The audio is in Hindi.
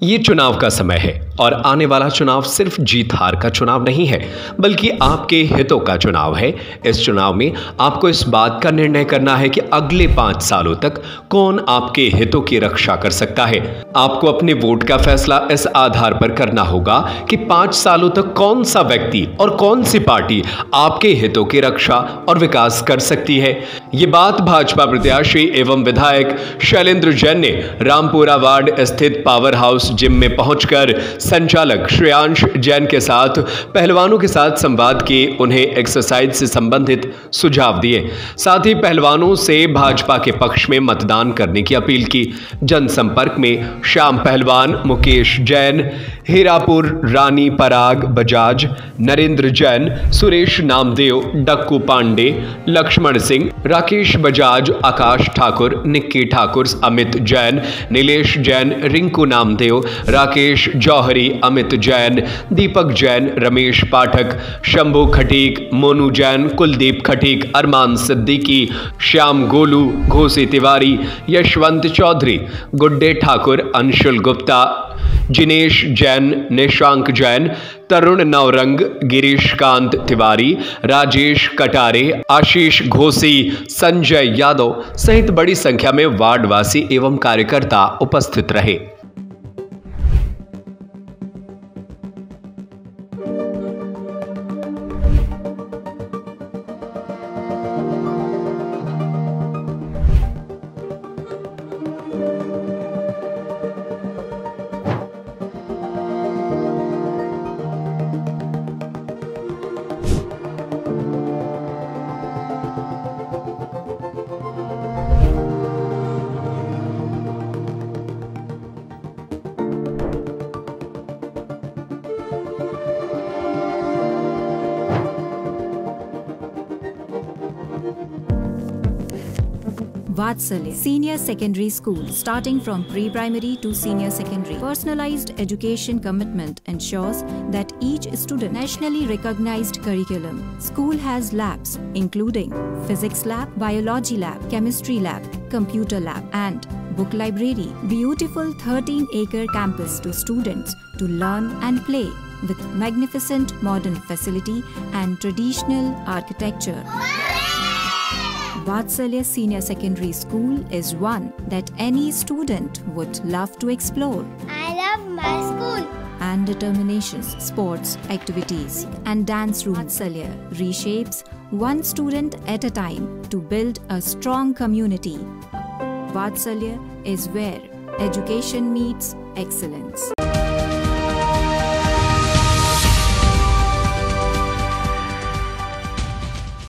ये चुनाव का समय है और आने वाला चुनाव सिर्फ जीत हार का चुनाव नहीं है, बल्कि आपके हितों का चुनाव है। इस चुनाव में आपको इस बात का निर्णय करना है कि अगले 5 सालों तक कौन आपके हितों की रक्षा कर सकता है। आपको अपने वोट का फैसला इस आधार पर करना होगा कि 5 सालों तक कौन सा व्यक्ति और कौन सी पार्टी आपके हितों की रक्षा और विकास कर सकती है। ये बात भाजपा प्रत्याशी एवं विधायक शैलेंद्र जैन ने रामपुरा वार्ड स्थित पावर हाउस जिम में पहुंचकर संचालक श्रेयांश जैन के साथ पहलवानों के साथ संवाद किए, उन्हें एक्सरसाइज से संबंधित सुझाव दिए। साथ ही पहलवानों से भाजपा के पक्ष में मतदान करने की अपील की। जनसंपर्क में श्याम पहलवान, मुकेश जैन, हीरापुर रानी पराग बजाज, नरेंद्र जैन, सुरेश नामदेव, डक्कू पांडे, लक्ष्मण सिंह, राकेश बजाज, आकाश ठाकुर, निक्की ठाकुर, अमित जैन, नीलेश जैन, रिंकू नामदेव, राकेश जौहरी, अमित जैन, दीपक जैन, रमेश पाठक, शंभू खटीक, मोनू जैन, कुलदीप खटीक, अरमान सिद्दीकी, श्याम गोलू, घोसी तिवारी, यशवंत चौधरी, गुड्डे ठाकुर, अंशुल गुप्ता, जिनेश जैन, निशांक जैन, तरुण नवरंग, गिरीश कांत तिवारी, राजेश कटारे, आशीष घोसी, संजय यादव सहित बड़ी संख्या में वार्डवासी एवं कार्यकर्ता उपस्थित रहे। Vatsalya Senior Secondary School, starting from pre-primary to senior secondary. Personalized education commitment ensures that each student nationally recognized curriculum. School has labs including physics lab, biology lab, chemistry lab, computer lab and book library. Beautiful 13-acre campus to students to learn and play with magnificent modern facility and traditional architecture. Vatsalya Senior Secondary School is one that any student would love to explore. I love my school. And determinations, sports, activities and dance room. Vatsalya reshapes one student at a time to build a strong community. Vatsalya is where education meets excellence.